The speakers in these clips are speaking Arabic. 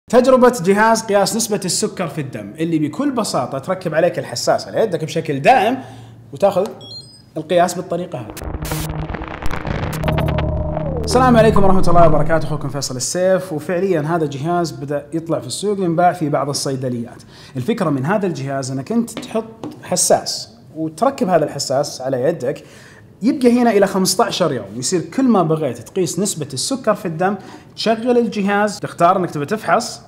تجربة جهاز قياس نسبة السكر في الدم اللي بكل بساطة تركب عليك الحساس على يدك بشكل دائم وتاخذ القياس بالطريقة هذه. السلام عليكم ورحمة الله وبركاته، أخوكم فيصل السيف. وفعليا هذا جهاز بدأ يطلع في السوق ينباع في بعض الصيدليات. الفكرة من هذا الجهاز أنك أنت تحط حساس وتركب هذا الحساس على يدك، يبقى هنا إلى 15 يوم، يصير كل ما بغيت تقيس نسبة السكر في الدم تشغل الجهاز، تختار أنك تبي تفحص،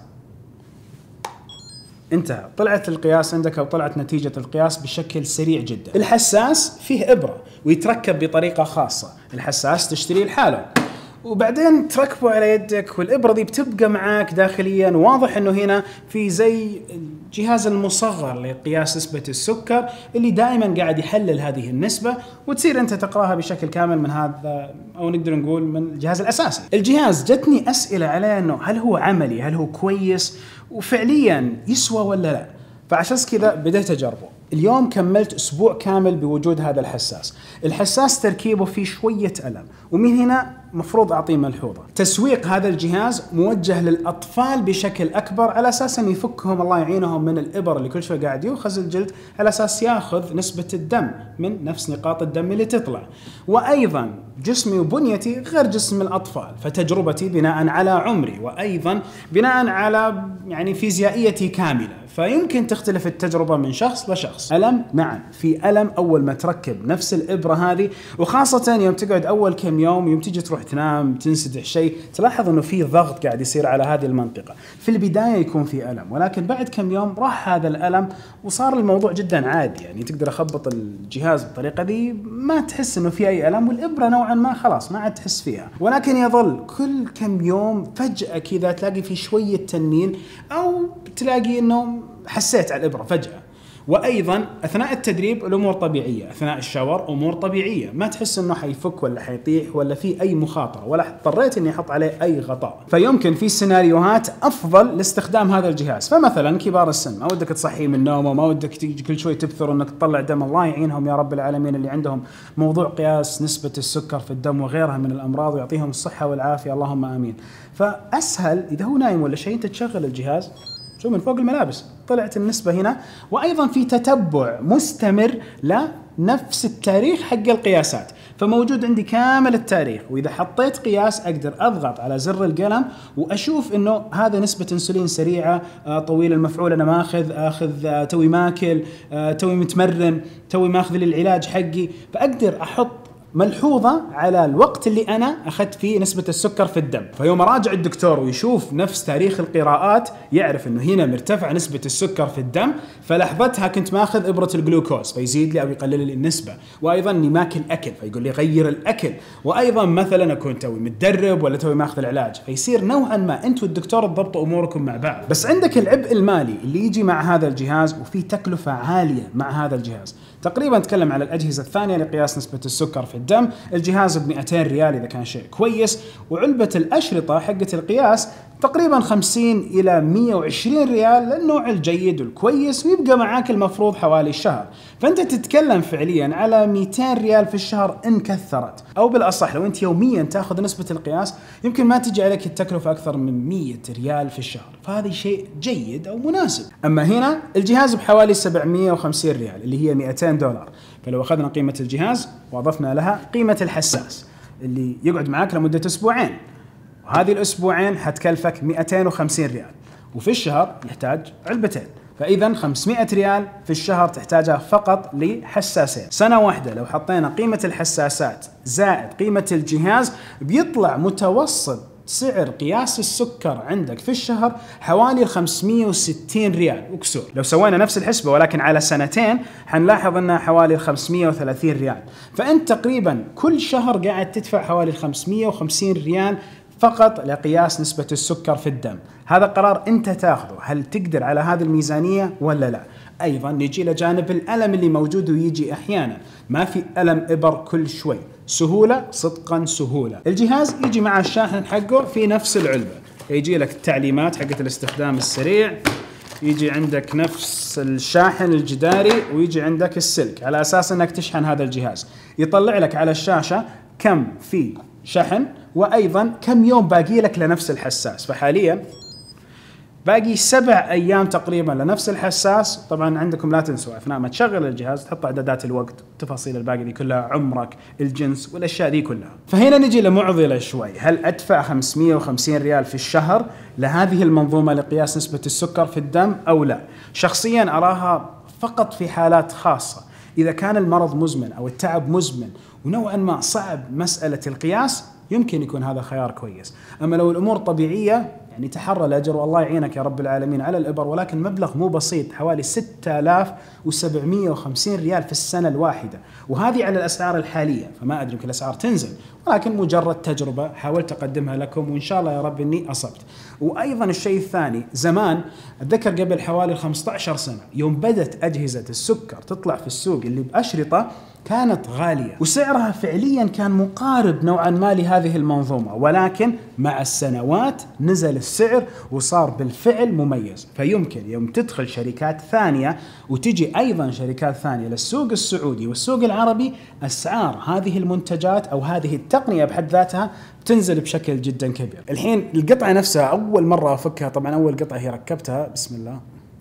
انتهى، طلعت القياس عندك أو طلعت نتيجة القياس بشكل سريع جدا. الحساس فيه إبرة ويتركب بطريقة خاصة، الحساس تشتريه لحاله وبعدين تركبه على يدك، والإبرة دي بتبقى معاك داخليا. واضح انه هنا في زي الجهاز المصغر لقياس نسبة السكر اللي دائما قاعد يحلل هذه النسبة، وتصير انت تقراها بشكل كامل من هذا، او نقدر نقول من الجهاز الاساسي. الجهاز جتني اسئلة عليه انه هل هو عملي، هل هو كويس، وفعليا يسوى ولا لا. فعشان كذا بديت اجربه. اليوم كملت اسبوع كامل بوجود هذا الحساس. الحساس تركيبه فيه شوية ألم، ومن هنا مفروض اعطيه ملحوظة. تسويق هذا الجهاز موجه للاطفال بشكل اكبر، على اساس انه يفكهم الله يعينهم من الابر اللي كل شوي قاعد يؤخذ الجلد، على اساس ياخذ نسبة الدم من نفس نقاط الدم اللي تطلع. وايضا جسمي وبنيتي غير جسم الاطفال، فتجربتي بناء على عمري، وايضا بناء على يعني فيزيائيتي كاملة، فيمكن تختلف التجربة من شخص لشخص. ألم؟ نعم في ألم أول ما تركب نفس الإبرة هذه، وخاصة يوم تقعد أول كم يوم، يوم تيجي تروح تنام تنسدح شيء، تلاحظ أنه في ضغط قاعد يصير على هذه المنطقة. في البداية يكون في ألم، ولكن بعد كم يوم راح هذا الألم وصار الموضوع جدا عادي. يعني تقدر أخبط الجهاز بالطريقة دي ما تحس أنه في أي ألم، والإبرة نوعا ما خلاص ما عاد تحس فيها. ولكن يظل كل كم يوم فجأة كذا تلاقي في شوية تنميل، أو تلاقي أنه حسيت على الإبرة فجأة. وأيضا أثناء التدريب الأمور طبيعية، أثناء الشاور أمور طبيعية، ما تحس أنه حيفك ولا حيطيح ولا في أي مخاطرة، ولا اضطريت أني أحط عليه أي غطاء. فيمكن في سيناريوهات أفضل لاستخدام هذا الجهاز. فمثلا كبار السن ما ودك تصحيه من نومه، ما ودك تيجي كل شوي تبثر أنك تطلع دم، الله يعينهم يا رب العالمين اللي عندهم موضوع قياس نسبة السكر في الدم وغيرها من الأمراض، ويعطيهم الصحة والعافية اللهم آمين. فأسهل إذا هو نايم ولا شيء أنت تشغل الجهاز، شو من فوق الملابس طلعت النسبة هنا. وأيضا في تتبع مستمر لنفس التاريخ حق القياسات، فموجود عندي كامل التاريخ، وإذا حطيت قياس أقدر أضغط على زر القلم وأشوف إنه هذا نسبة أنسولين سريعة، طويل المفعول، أنا آخذ توي ماكل، توي متمرن، توي ماخذ للعلاج حقي، فأقدر أحط ملحوظة على الوقت اللي أنا أخذت فيه نسبة السكر في الدم. فيوم أراجع الدكتور ويشوف نفس تاريخ القراءات يعرف أنه هنا مرتفع نسبة السكر في الدم، فلحظتها كنت ماخذ إبرة الجلوكوز فيزيد لي أو يقلل لي النسبة. وأيضا أني ماكل أكل فيقول لي غير الأكل. وأيضا مثلا أكون توي متدرب ولا توي ماخذ العلاج، فيصير نوعا ما أنت والدكتور تضبطوا أموركم مع بعض. بس عندك العبء المالي اللي يجي مع هذا الجهاز، وفي تكلفة عالية مع هذا الجهاز. تقريبا نتكلم على الأجهزة الثانية لقياس نسبة السكر في الدم، الجهاز ب 200 ريال إذا كان شيء كويس، وعلبة الأشرطة حقة القياس تقريبا 50 إلى 120 ريال للنوع الجيد والكويس، ويبقى معاك المفروض حوالي الشهر. فأنت تتكلم فعليا على 200 ريال في الشهر إن كثرت، أو بالأصح لو أنت يوميا تأخذ نسبة القياس يمكن ما تجي عليك التكلفة أكثر من 100 ريال في الشهر، فهذا شيء جيد أو مناسب. أما هنا الجهاز بحوالي 750 ريال اللي هي 200 دولار. فلو أخذنا قيمة الجهاز وأضفنا لها قيمة الحساس اللي يقعد معك لمدة أسبوعين، وهذه الأسبوعين حتكلفك 250 ريال، وفي الشهر يحتاج علبتين، فإذا 500 ريال في الشهر تحتاجها فقط لحساسين. سنة واحدة لو حطينا قيمة الحساسات زائد قيمة الجهاز بيطلع متوسط سعر قياس السكر عندك في الشهر حوالي 560 ريال وكسور. لو سوينا نفس الحسبة ولكن على سنتين حنلاحظ أنها حوالي 530 ريال. فأنت تقريبا كل شهر قاعد تدفع حوالي 550 ريال فقط لقياس نسبة السكر في الدم. هذا قرار أنت تاخذه، هل تقدر على هذه الميزانية ولا لا؟ أيضا نجي لجانب الألم اللي موجود ويجي أحيانا، ما في ألم إبر كل شوي، سهولة صدقا سهولة. الجهاز يجي مع الشاحن حقه في نفس العلبة، يجي لك التعليمات حقت الاستخدام السريع، يجي عندك نفس الشاحن الجداري، ويجي عندك السلك على أساس أنك تشحن هذا الجهاز. يطلع لك على الشاشة كم في شحن، وأيضا كم يوم باقي لك لنفس الحساس. فحاليا باقي 7 أيام تقريبا لنفس الحساس. طبعا عندكم لا تنسوا أثناء ما تشغل الجهاز تحط إعدادات الوقت، التفاصيل الباقي دي كلها، عمرك، الجنس والأشياء دي كلها. فهنا نجي لمعضلة شوي، هل أدفع 550 ريال في الشهر لهذه المنظومة لقياس نسبة السكر في الدم أو لا؟ شخصيا أراها فقط في حالات خاصة، إذا كان المرض مزمن أو التعب مزمن ونوعا ما صعب مسألة القياس يمكن يكون هذا خيار كويس. أما لو الأمور طبيعية يعني تحرى الأجر والله يعينك يا رب العالمين على الإبر، ولكن مبلغ مو بسيط، حوالي 6750 ريال في السنة الواحدة، وهذه على الأسعار الحالية. فما أدري يمكن الأسعار تنزل، ولكن مجرد تجربة حاولت أقدمها لكم وإن شاء الله يا رب إني أصبت. وأيضا الشيء الثاني، زمان أتذكر قبل حوالي 15 سنة يوم بدت أجهزة السكر تطلع في السوق اللي بأشرطة كانت غالية وسعرها فعليا كان مقارب نوعا ما لهذه المنظومة، ولكن مع السنوات نزل السعر وصار بالفعل مميز. فيمكن يوم تدخل شركات ثانية وتجي أيضا شركات ثانية للسوق السعودي والسوق العربي، أسعار هذه المنتجات أو هذه التقنية بحد ذاتها تنزل بشكل جدا كبير. الحين القطعة نفسها أول مرة أفكها، طبعا أول قطعة هي ركبتها، بسم الله.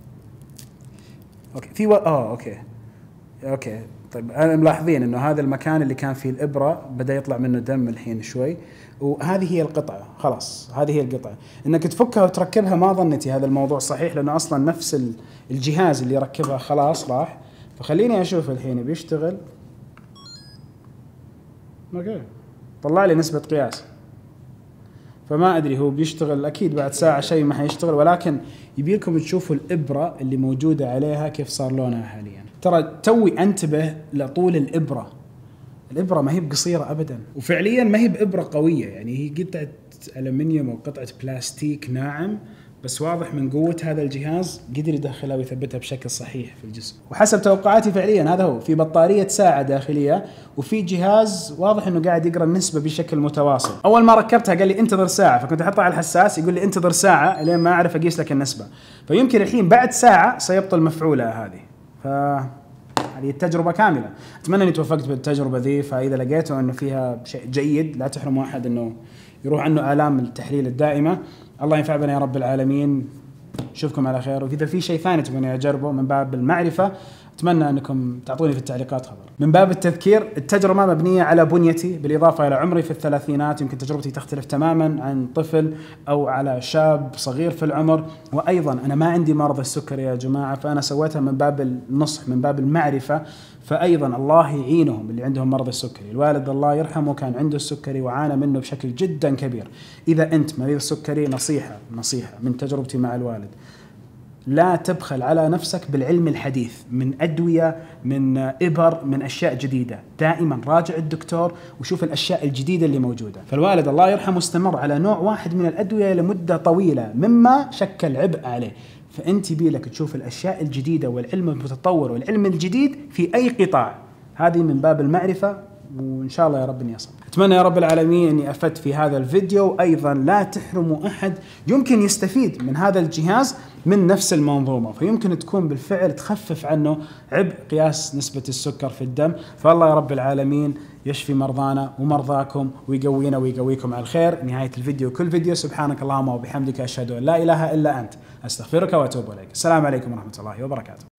أوكي في أوكي طيب، أنا ملاحظين إنه هذا المكان اللي كان فيه الإبرة بدأ يطلع منه دم الحين شوي، وهذه هي القطعة خلاص. هذه هي القطعة، إنك تفكها وتركبها ما ظنيتي هذا الموضوع صحيح، لأنه أصلا نفس الجهاز اللي ركبها خلاص راح. فخليني أشوف الحين بيشتغل. أوكي طلع لي نسبة قياس، فما أدري هو بيشتغل أكيد بعد ساعة شيء ما حيشتغل، ولكن يبيلكم تشوفوا الإبرة اللي موجودة عليها كيف صار لونها حاليا. ترى توي انتبه لطول الإبرة، الإبرة ما هي بقصيرة أبدا، وفعليا ما هي بإبرة قوية، يعني هي قطعة ألمنيوم أو قطعة بلاستيك ناعم، بس واضح من قوة هذا الجهاز قدر يدخلها ويثبتها بشكل صحيح في الجسم. وحسب توقعاتي فعليا هذا هو، في بطارية ساعة داخلية وفي جهاز واضح انه قاعد يقرا النسبة بشكل متواصل. اول ما ركبتها قال لي انتظر ساعة، فكنت احطها على الحساس يقول لي انتظر ساعة لين ما اعرف اقيس لك النسبة، فيمكن الحين بعد ساعة سيبطل مفعولة هذه. هذه التجربة كاملة، اتمنى اني توفقت بالتجربة ذي. فاذا لقيتوا انه فيها شيء جيد لا تحرموا احد انه يروح عنه آلام التحليل الدائمة. الله ينفع بنا يا رب العالمين. اشوفكم على خير، واذا في شيء ثاني تبغوني اجربه من باب المعرفة اتمنى انكم تعطوني في التعليقات خبر. من باب التذكير، التجربة مبنية على بنيتي بالاضافة الى عمري في الثلاثينات، يمكن تجربتي تختلف تماما عن طفل او على شاب صغير في العمر. وايضا انا ما عندي مرض السكري يا جماعة، فانا سويتها من باب النصح من باب المعرفة. فايضا الله يعينهم اللي عندهم مرض السكري. الوالد الله يرحمه كان عنده السكري وعانى منه بشكل جدا كبير. اذا انت مريض سكري، نصيحة من تجربتي مع الوالد، لا تبخل على نفسك بالعلم الحديث، من أدوية، من إبر، من أشياء جديدة. دائما راجع الدكتور وشوف الأشياء الجديدة اللي موجودة. فالوالد الله يرحمه استمر على نوع واحد من الأدوية لمدة طويلة مما شكل عبء عليه. فأنت بيلك تشوف الأشياء الجديدة والعلم المتطور والعلم الجديد في أي قطاع. هذه من باب المعرفة، وإن شاء الله يا رب إني أصل. أتمنى يا رب العالمين أني أفدت في هذا الفيديو. وأيضا لا تحرموا أحد يمكن يستفيد من هذا الجهاز من نفس المنظومة، فيمكن تكون بالفعل تخفف عنه عبء قياس نسبة السكر في الدم. فالله يا رب العالمين يشفي مرضانا ومرضاكم ويقوينا ويقويكم على الخير. نهاية الفيديو كل فيديو سبحانك اللهم وبحمدك أشهد أن لا إله إلا أنت أستغفرك وأتوب إليك. السلام عليكم ورحمة الله وبركاته.